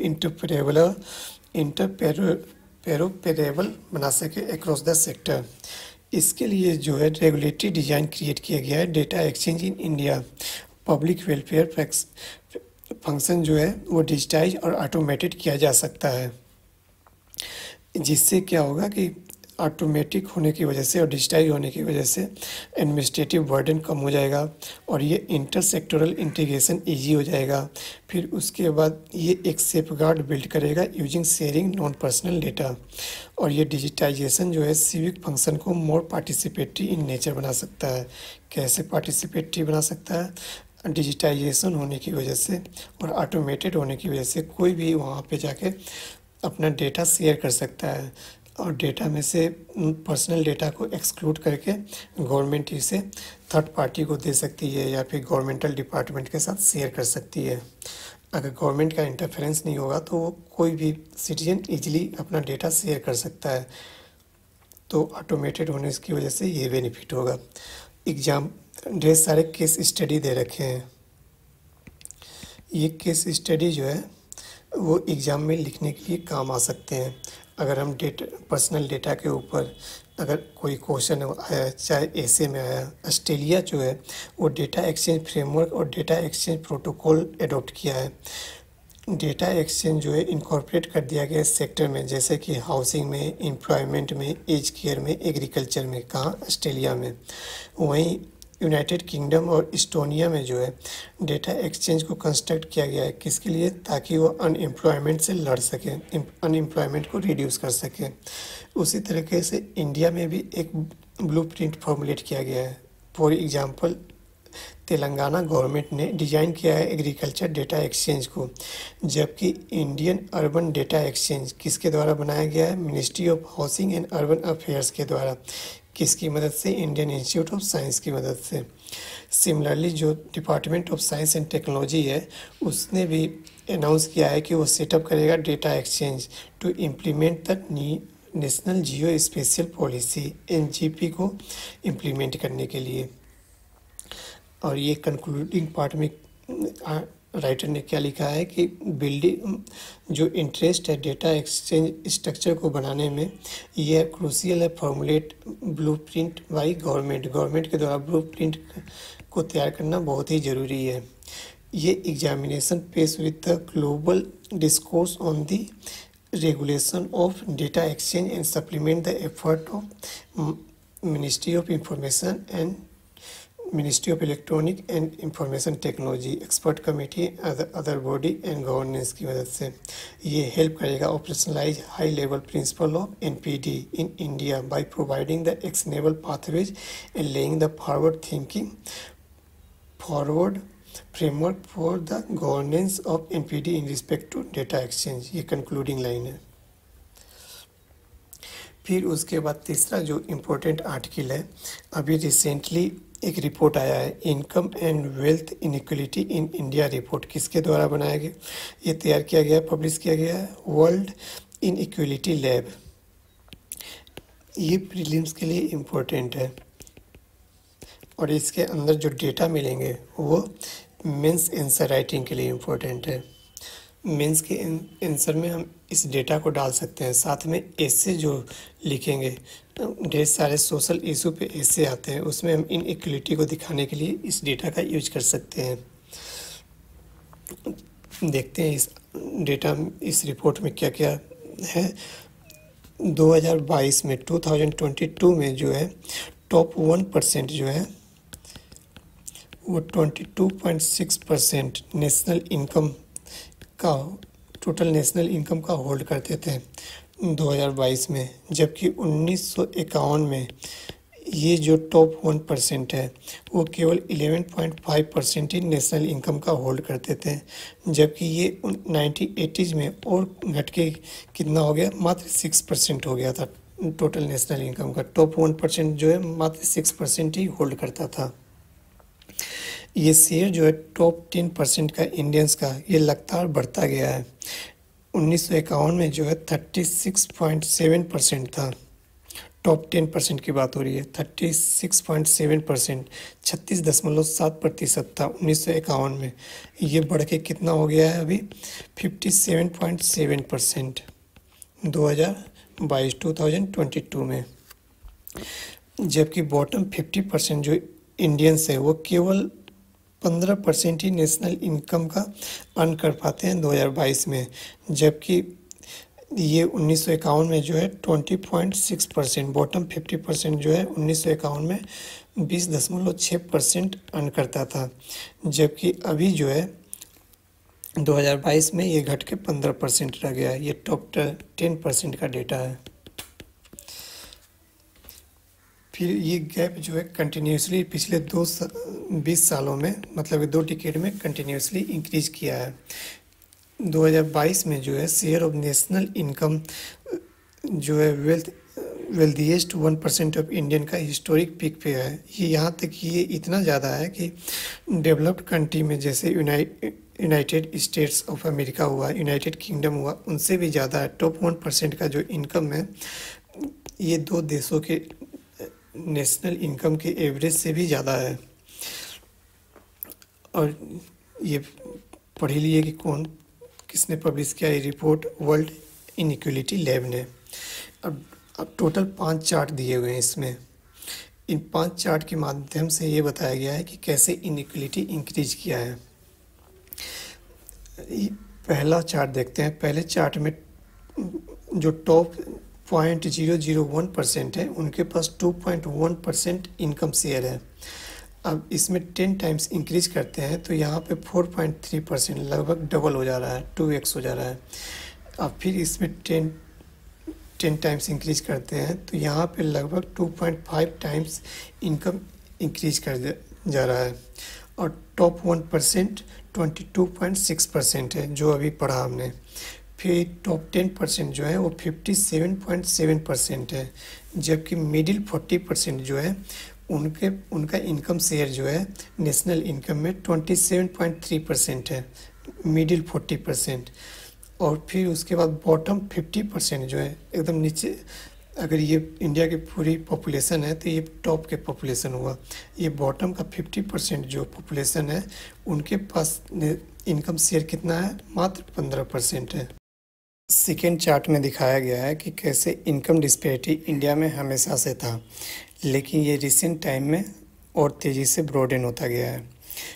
इंटरपेरेबल बना सके अक्रॉस द सेक्टर। इसके लिए जो है रेगुलेटरी डिज़ाइन क्रिएट किया गया है। Data exchange in India public welfare function जो है वो डिजिटाइज और ऑटोमेटेड किया जा सकता है, जिससे क्या होगा कि ऑटोमेटिक होने की वजह से और डिजिटाइज होने की वजह से एडमिनिस्ट्रेटिव बर्डन कम हो जाएगा और ये इंटर सेक्टोरल इंटीग्रेशन ईजी हो जाएगा। फिर उसके बाद ये एक सेफगार्ड बिल्ड करेगा using sharing non personal data. और ये डिजिटाइजेशन जो है सिविक फंक्शन को मोर पार्टिसिपेटरी इन नेचर बना सकता है। कैसे पार्टिसिपेटरी बना सकता है? डिजिटाइजेशन होने की वजह से और ऑटोमेटेड होने की वजह से कोई भी वहाँ पे जाके अपना डेटा शेयर कर सकता है और डेटा में से पर्सनल डेटा को एक्सक्लूड करके गवर्नमेंट इसे थर्ड पार्टी को दे सकती है या फिर गवर्नमेंटल डिपार्टमेंट के साथ शेयर कर सकती है। अगर गवर्नमेंट का इंटरफेरेंस नहीं होगा तो वो कोई भी सिटीजन इजीली अपना डेटा शेयर कर सकता है। तो ऑटोमेटेड होने की वजह से ये बेनिफिट होगा। एग्ज़ाम ढेर सारे केस स्टडी दे रखे हैं। ये केस स्टडी जो है वो एग्ज़ाम में लिखने के लिए काम आ सकते हैं। अगर हम पर्सनल डेटा के ऊपर अगर कोई क्वेश्चन आया, चाहे ऐसे में आया, ऑस्ट्रेलिया जो है वो डेटा एक्सचेंज फ्रेमवर्क और डेटा एक्सचेंज प्रोटोकॉल अडॉप्ट किया है। डेटा एक्सचेंज जो है इनकॉर्पोरेट कर दिया गया सेक्टर में, जैसे कि हाउसिंग में, एम्प्लॉयमेंट में, एज केयर में, एग्रीकल्चर में। कहाँ? ऑस्ट्रेलिया में। वहीं यूनाइटेड किंगडम और इस्टोनिया में जो है डेटा एक्सचेंज को कंस्ट्रक्ट किया गया है। किसके लिए? ताकि वो अनएम्प्लॉयमेंट से लड़ सके, अनएम्प्लॉयमेंट को रिड्यूस कर सके। उसी तरीके से इंडिया में भी एक ब्लूप्रिंट फॉर्मुलेट किया गया है। फॉर एग्जांपल तेलंगाना गवर्नमेंट ने डिज़ाइन किया है एग्रीकल्चर डेटा एक्सचेंज को, जबकि इंडियन अर्बन डेटा एक्सचेंज किसके द्वारा बनाया गया है? Ministry of housing and urban affairs के द्वारा। किसकी मदद से? इंडियन इंस्टीट्यूट ऑफ साइंस की मदद से। सिमिलरली जो department of science and technology है उसने भी अनाउंस किया है कि वो सेटअप करेगा data exchange to implement the national geospatial policy NGP को इम्प्लीमेंट करने के लिए। और ये कंक्लूडिंग पार्ट में राइटर ने क्या लिखा है कि बिल्डिंग जो इंटरेस्ट है डेटा एक्सचेंज स्ट्रक्चर को बनाने में, ये क्रूशियल है। फॉर्मुलेट ब्लूप्रिंट बाय गवर्नमेंट के द्वारा ब्लूप्रिंट को तैयार करना बहुत ही ज़रूरी है। ये एग्जामिनेशन पेश with the global discourse on the regulation of data exchange and supplement the effort of ministry of information and ministry of electronic and information technology, expert committee, other body and governance की मदद से ये help करेगा operationalise high level principle of NPD in India by providing the actionable pathways and laying the forward framework for the governance of NPD in respect to data exchange. ये concluding line है। फिर उसके बाद तीसरा जो important article है, अभी recently एक रिपोर्ट आया है, income and wealth inequality in India report. किसके द्वारा बनाया गया? ये तैयार किया गया है, पब्लिश किया गया है वर्ल्ड इनइक्वलिटी लैब। ये प्रीलिम्स के लिए इम्पोर्टेंट है और इसके अंदर जो डेटा मिलेंगे वो मेंस आंसर राइटिंग के लिए इम्पोर्टेंट है। मेंस के आंसर में हम इस डेटा को डाल सकते हैं। साथ में ऐसे जो लिखेंगे, ढेर सारे सोशल इशू पे ऐसे आते हैं, उसमें हम इनइक्वलिटी को दिखाने के लिए इस डेटा का यूज कर सकते हैं। देखते हैं इस डेटा, इस रिपोर्ट में क्या क्या है। 2022 में 2022 में जो है टॉप 1% जो है वो 22.6% नेशनल इनकम का, टोटल नेशनल इनकम का होल्ड करते थे 2022 में, जबकि 1951 में ये जो टॉप 1% है वो केवल 11.5% ही नेशनल इनकम का होल्ड करते थे, जबकि ये 1980s में और घट के कितना हो गया, मात्र 6% हो गया था टोटल नेशनल इनकम का। टॉप 1% जो है मात्र 6% ही होल्ड करता था। ये शेयर जो है टॉप 10% का इंडियंस का, ये लगातार बढ़ता गया है। 1951 में जो है 36.7% था। टॉप 10% की बात हो रही है, 36.7%, 36.7% था 1951 में। ये बढ़ के कितना हो गया है अभी, 57.7% 2022 में। जबकि बॉटम 50% जो इंडियंस है वो केवल 15% ही नेशनल इनकम का अर्न कर पाते हैं 2022 में, जबकि ये 1951 में जो है 20.6%, बॉटम 50% जो है 1951 में 20.6% अर्न करता था, जबकि अभी जो है 2022 में ये घट के 15% रह गया है। ये टॉप 10% का डेटा है। फिर ये गैप जो है कंटिन्यूसली पिछले 20 सालों में, मतलब 2 डिकेड में कंटिन्यूसली इंक्रीज किया है। 2022 में जो है शेयर ऑफ नेशनल इनकम जो है वेल्थिएस्ट 1% ऑफ इंडियन का हिस्टोरिक पीक पे है। ये यहाँ तक ये इतना ज़्यादा है कि डेवलप्ड कंट्री में जैसे यूनाइटेड स्टेट्स ऑफ अमेरिका हुआ, यूनाइटेड किंगडम हुआ, उनसे भी ज़्यादा है। टॉप 1% का जो इनकम है ये 2 देशों के नेशनल इनकम के एवरेज से भी ज़्यादा है। और ये पढ़ लिए कि किसने पब्लिश किया ये रिपोर्ट, वर्ल्ड इनइक्वलिटी लैब ने। अब टोटल 5 चार्ट दिए हुए हैं इसमें। इन 5 चार्ट के माध्यम से ये बताया गया है कि कैसे इनइक्वलिटी इंक्रीज किया है। पहला चार्ट देखते हैं। पहले चार्ट में जो टॉप 0.001% है उनके पास 2.1% इनकम शेयर है। अब इसमें 10 टाइम्स इंक्रीज करते हैं तो यहाँ पे 4.3%, लगभग डबल हो जा रहा है, 2x हो जा रहा है। अब फिर इसमें 10 टाइम्स इंक्रीज करते हैं तो यहाँ पे लगभग 2.5 टाइम्स इनकम इंक्रीज कर जा रहा है। और टॉप 1% 22.6% है जो अभी पढ़ा हमने। फिर टॉप 10% जो है वो 57.7% है, जबकि मिडिल 40% जो है उनका इनकम शेयर जो है नेशनल इनकम में 27.3% है, मिडिल 40%। और फिर उसके बाद बॉटम 50% जो है एकदम नीचे, अगर ये इंडिया की पूरी पॉपुलेशन है तो ये टॉप के पॉपुलेशन हुआ। ये बॉटम का 50% जो पॉपुलेशन है उनके पास इनकम शेयर कितना है, मात्र 15% है। सेकेंड चार्ट में दिखाया गया है कि कैसे इनकम डिस्पैरिटी इंडिया में हमेशा से था, लेकिन ये रिसेंट टाइम में और तेज़ी से ब्रॉडन होता गया है।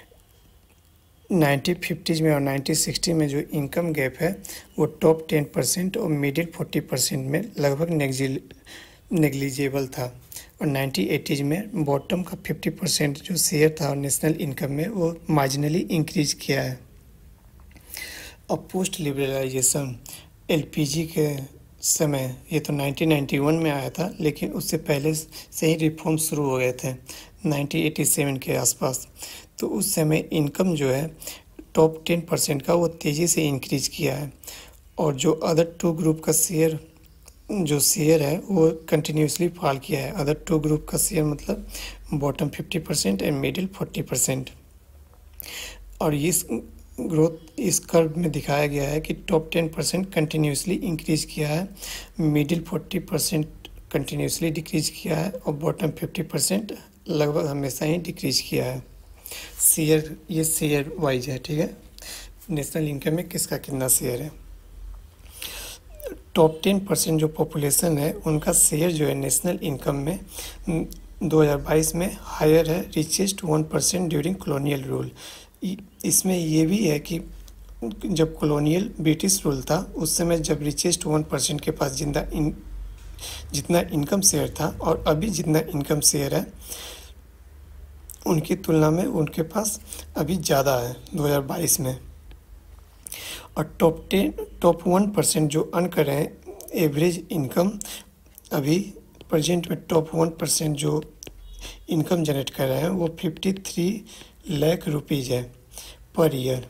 1950s में और 1960 में जो इनकम गैप है वो टॉप 10% और मिडिल 40% में लगभग नेग्लिजिबल था, और 1980s में बॉटम का 50% जो शेयर था नेशनल इनकम में वो मार्जिनली इंक्रीज किया है। और पोस्ट लिबरलाइजेशन एलपीजी के समय, ये तो 1991 में आया था, लेकिन उससे पहले से ही रिफॉर्म शुरू हो गए थे 1987 के आसपास। तो उस समय इनकम जो है टॉप 10% का वो तेज़ी से इंक्रीज किया है। और जो अदर टू ग्रुप का शेयर है वो कंटिन्यूसली फॉल किया है। अदर टू ग्रुप का शेयर मतलब बॉटम 50% एंड मिडिल 40%। और इस कर्व में दिखाया गया है कि टॉप 10% कंटिन्यूसली इंक्रीज किया है, मिडिल 40% कंटिन्यूसली डिक्रीज किया है और बॉटम 50% लगभग हमेशा ही डिक्रीज किया है। ये शेयर वाइज है, ठीक है, नेशनल इनकम में किसका कितना शेयर है। टॉप 10% जो पॉपुलेशन है उनका शेयर जो है नेशनल इनकम में 2022 में हायर है रिचेस्ट 1% ड्यूरिंग कॉलोनियल रूल। इसमें ये भी है कि जब कॉलोनियल ब्रिटिश रूल था उस समय जब रिचेस्ट 1% के पास जितना इनकम शेयर था और अभी जितना इनकम शेयर है उनकी तुलना में उनके पास अभी ज़्यादा है 2022 में। और टॉप 1% जो अर्न कर रहे हैं एवरेज इनकम, अभी प्रेजेंट में टॉप 1% जो इनकम जनरेट कर रहे हैं वो 53 लाख रुपीज़ है पर ईयर।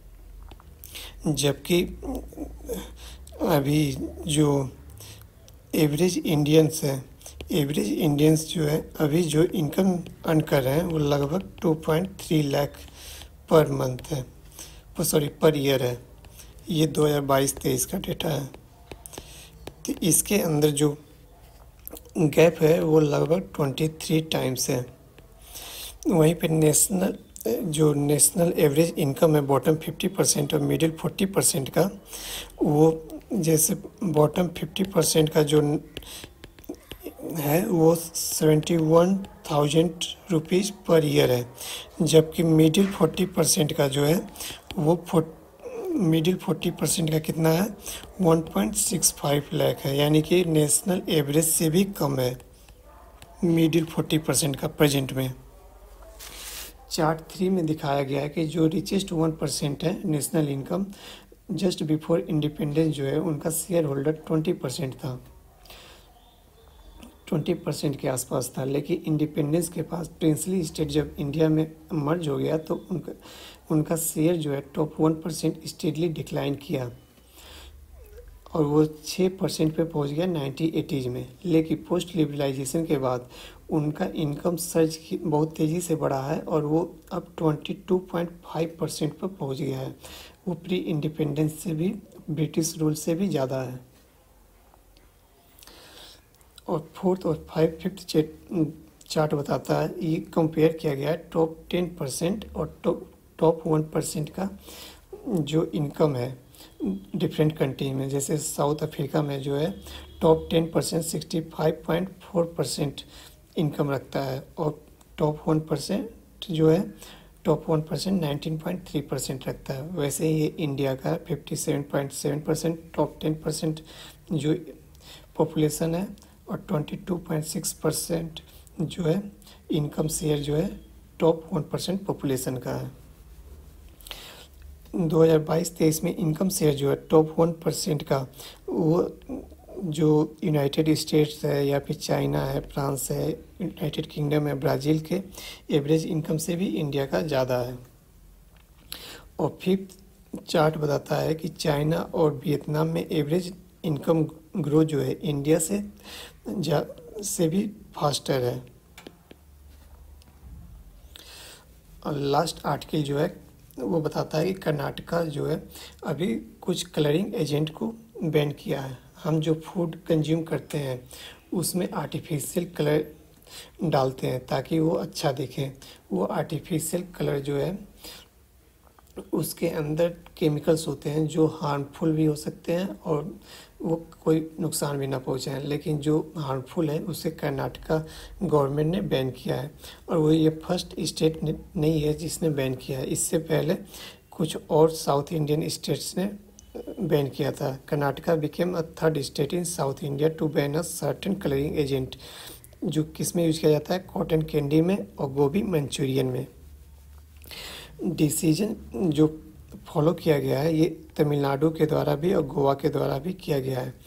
जबकि अभी जो एवरेज इंडियंस जो है अभी जो इनकम अर्न कर रहे हैं वो लगभग 2.3 लाख पर मंथ है, पर ईयर है। ये 2022-23 का डेटा है। तो इसके अंदर जो गैप है वो लगभग 23 टाइम्स है। वहीं पे नेशनल एवरेज इनकम है बॉटम 50% और मिडिल 40% का, वो जैसे बॉटम 50% का जो है वो 71,000 रुपीज़ पर ईयर है। जबकि मिडिल 40% का जो है वो मिडिल 40% का कितना है 1.65 लाख है, यानी कि नेशनल एवरेज से भी कम है मिडिल 40% का प्रेजेंट में। चार्ट 3 में दिखाया गया है कि जो रिचेस्ट 1% है national income, just before independence जो है उनका शेयर होल्डर 20% था, 20% के आसपास था। लेकिन इंडिपेंडेंस के पास प्रिंसली स्टेट जब इंडिया में मर्ज हो गया तो उनका शेयर जो है टॉप 1% स्टेडली डिक्लाइन किया और वो 6% पे पहुंच गया 1980s में। लेकिन पोस्ट लिबरलाइजेशन के बाद उनका इनकम सर्ज बहुत तेज़ी से बढ़ा है और वो अब 22.5% पर पहुंच गया है। वो प्री इंडिपेंडेंस से भी, ब्रिटिश रूल से भी ज़्यादा है। और फोर्थ और फिफ्थ चार्ट बताता है, ये कंपेयर किया गया है टॉप 10% और टॉप 1% का जो इनकम है डिफरेंट कंट्री में। जैसे साउथ अफ्रीका में जो है टॉप 10% 65.4% इनकम रखता है और टॉप 1% जो है टॉप 1% 19.3% रखता है। वैसे ही ये इंडिया का 57.7% टॉप 10% जो पॉपुलेशन है और 22.6% जो है इनकम शेयर जो है टॉप 1% पॉपुलेशन का है। 2022-23 में इनकम शेयर जो है टॉप 1% का वो जो यूनाइटेड स्टेट्स है या फिर चाइना है, फ्रांस है, यूनाइटेड किंगडम है, ब्राज़ील के एवरेज इनकम से भी इंडिया का ज़्यादा है। और फिफ्थ चार्ट बताता है कि चाइना और वियतनाम में एवरेज इनकम ग्रोथ जो है इंडिया से भी फास्टर है। और लास्ट आर्टिकल जो है वो बताता है कि कर्नाटका जो है अभी कुछ कलरिंग एजेंट को बैन किया है। हम जो फूड कंज्यूम करते हैं उसमें आर्टिफिशियल कलर डालते हैं ताकि वो अच्छा दिखे। वो आर्टिफिशियल कलर जो है उसके अंदर केमिकल्स होते हैं जो हार्मफुल भी हो सकते हैं और वो कोई नुकसान भी ना पहुंचाएं। लेकिन जो हार्मफुल है उसे कर्नाटका गवर्नमेंट ने बैन किया है और वो ये फर्स्ट स्टेट नहीं है जिसने बैन किया है। इससे पहले कुछ और साउथ इंडियन स्टेट्स ने बैन किया था। Karnataka became a third state in south India to ban a certain colouring agent जो किस में यूज किया जाता है, कॉटन कैंडी में और गोभी मंचूरियन में। डिसीजन जो फॉलो किया गया है ये तमिलनाडु के द्वारा भी और गोवा के द्वारा भी किया गया है।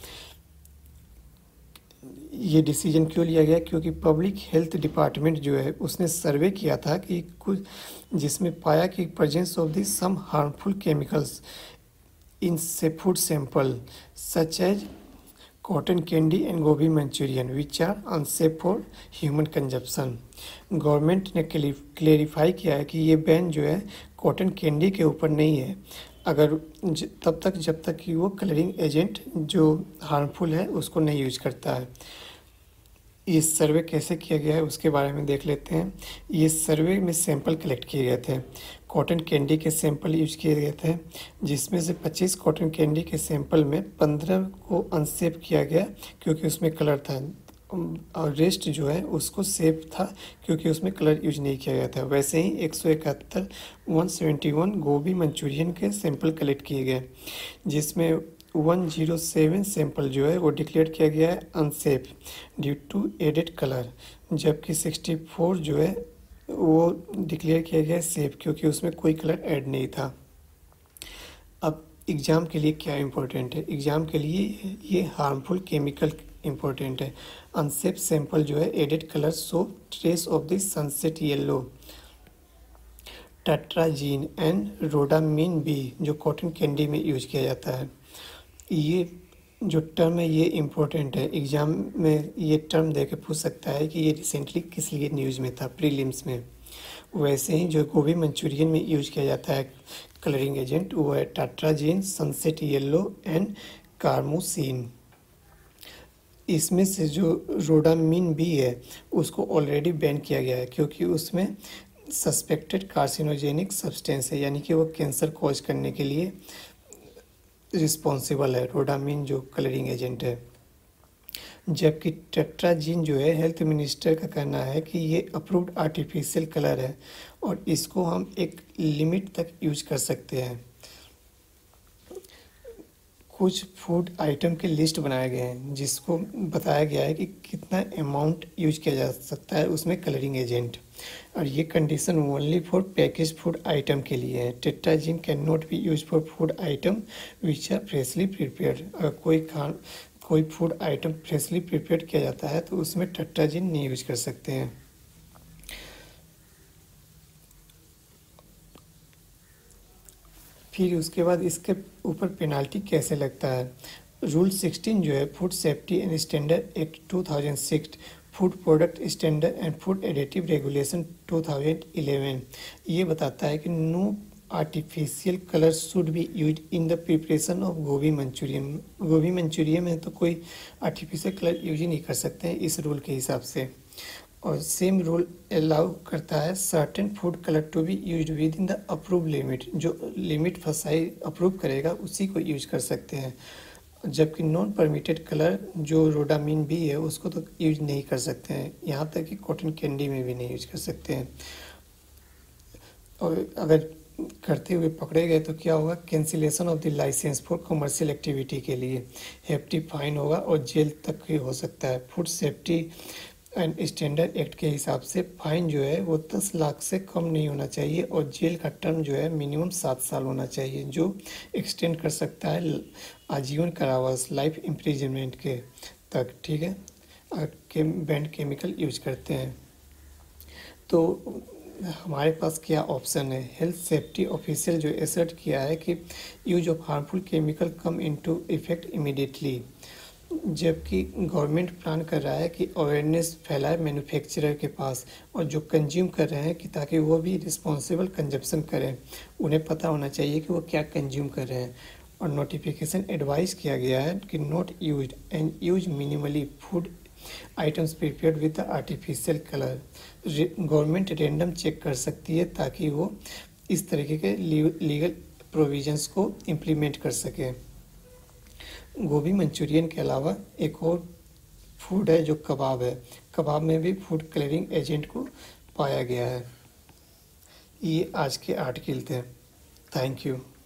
ये डिसीजन क्यों लिया गया, क्योंकि पब्लिक हेल्थ डिपार्टमेंट जो है उसने सर्वे किया था कि कुछ जिसमें पाया कि presence of the some harmful chemicals in से food sample such as cotton candy and gobi manchurian which are unsafe for human consumption. Government ने क्लेरिफाई किया है कि ये बैन जो है कॉटन कैंडी के ऊपर नहीं है, अगर तब तक जब तक कि वो कलरिंग एजेंट जो हार्मफुल है उसको नहीं यूज करता है। ये सर्वे कैसे किया गया है उसके बारे में देख लेते हैं। ये सर्वे में सैंपल कलेक्ट किए गए थे, कॉटन कैंडी के सैंपल यूज किए गए थे, जिसमें से 25 कॉटन कैंडी के सैंपल में 15 को अनसेफ किया गया क्योंकि उसमें कलर था, और रेस्ट जो है उसको सेफ था क्योंकि उसमें कलर यूज नहीं किया गया था। वैसे ही 171 गोभी मंचूरियन के सैंपल कलेक्ट किए गए, जिसमें 107 सैंपल जो है वो डिक्लेयर किया गया है unsafe due to added colour, जबकि 64 जो है वो डिक्लेयर किया गया है सेफ क्योंकि उसमें कोई कलर ऐड नहीं था। अब एग्ज़ाम के लिए क्या इम्पोर्टेंट है, एग्ज़ाम के लिए ये हार्मफुल केमिकल इम्पोर्टेंट है। अनसेफ सैंपल जो है added colour so trace of the sunset yellow, tartrazine and rhodamine B जो कॉटन कैंडी में यूज किया जाता है। ये जो टर्म है ये इम्पोर्टेंट है, एग्ज़ाम में ये टर्म दे के पूछ सकता है कि ये रिसेंटली किस लिए न्यूज़ में था प्रीलिम्स में। वैसे ही जो गोभी मंचूरियन में यूज किया जाता है कलरिंग एजेंट वो है tartrazine, sunset yellow and carmoisine. इसमें से जो रोडामिन बी है उसको ऑलरेडी बैन किया गया है क्योंकि उसमें सस्पेक्टेड कार्सिनोजेनिक सब्सटेंस है, यानी कि वो कैंसर कॉज करने के लिए रिस्पॉन्सिबल है रोडामिन जो कलरिंग एजेंट है। जबकि टेट्राजीन जो है हेल्थ मिनिस्टर का कहना है कि ये अप्रूव्ड आर्टिफिशियल कलर है और इसको हम एक लिमिट तक यूज कर सकते हैं। कुछ फूड आइटम के लिस्ट बनाए गए हैं जिसको बताया गया है कि कितना अमाउंट यूज किया जा सकता है उसमें कलरिंग एजेंट, और ये condition only for package food item के लिए है। Tartrazine can not be use for food item which are freshly prepared. अगर कोई फूड आइटम फ्रेशली प्रिपेयर्ड किया जाता है तो उसमें टेट्राजीन नहीं यूज कर सकते हैं। फिर उसके बाद इसके ऊपर पेनाल्टी कैसे लगता है। रूल 16 जो है food safety and standard act 2006, food product standard and food additive regulation 2011 ये बताता है कि no artificial colour should be use in the preparation of gobi manchurian. Gobi manchurian में तो कोई आर्टिफिशियल कलर यूज ही नहीं कर सकते हैं इस रूल के हिसाब से। और सेम रूल अलाउ करता है certain food colour to be use within the approve limit, जो लिमिट फसाई अप्रूव करेगा उसी को यूज कर सकते हैं, जबकि नॉन परमिटेड कलर जो रोडामिन बी है उसको तो यूज नहीं कर सकते हैं, यहाँ तक कि कॉटन कैंडी में भी नहीं यूज कर सकते हैं। और अगर करते हुए पकड़े गए तो क्या होगा, cancellation of the licence for commercial activity के लिए हेफ्टी फाइन होगा और जेल तक भी हो सकता है। Food safety and standard act के हिसाब से फाइन जो है वो 10 लाख से कम नहीं होना चाहिए और जेल का टर्म जो है मिनिमम 7 साल होना चाहिए, जो एक्सटेंड कर सकता है आजीवन कारावास लाइफ इम्प्रिजनमेंट के तक। ठीक है, के बैंड केमिकल यूज करते हैं तो हमारे पास क्या ऑप्शन है। हेल्थ सेफ्टी ऑफिशियल जो एसर्ट किया है कि use of harmful chemical come into effect immediately, जबकि गवर्नमेंट प्लान कर रहा है कि अवेयरनेस फैलाए मैन्युफैक्चरर के पास और जो कंज्यूम कर रहे हैं कि ताकि वो भी रिस्पॉन्सिबल कंजप्शन करें, उन्हें पता होना चाहिए कि वो क्या कंज्यूम कर रहे हैं। और नोटिफिकेशन एडवाइस किया गया है कि not used and use minimally food items prepared with artificial colour. Government random check कर सकती है ताकि वो इस तरीके के लीगल प्रोविजंस को इम्प्लीमेंट कर सके। गोभी मंचूरियन के अलावा एक और फूड है जो कबाब है, कबाब में भी फूड कलरिंग एजेंट को पाया गया है। ये आज के आर्टिकल थे। Thank you.